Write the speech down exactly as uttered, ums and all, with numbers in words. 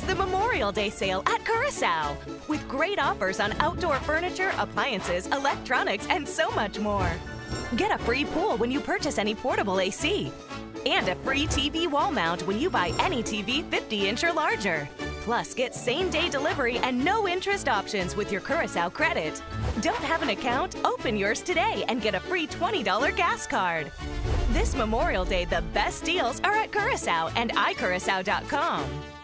the Memorial Day sale at Curacao, with great offers on outdoor furniture, appliances, electronics, and so much more. Get a free pool when you purchase any portable A C, and a free T V wall mount when you buy any T V fifty inch or larger. Plus, get same-day delivery and no-interest options with your Curacao credit. Don't have an account? Open yours today and get a free twenty dollar gas card. This Memorial Day, the best deals are at Curacao and i curacao dot com.